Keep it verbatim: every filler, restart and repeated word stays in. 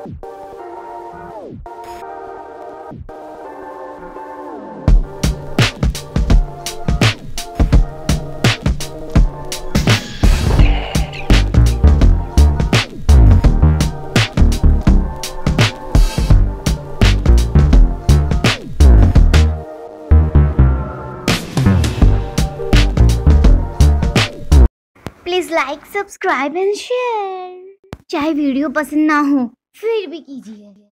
Please like, subscribe and share. चाहे video पसंद ना हो फिर भी कीजिए।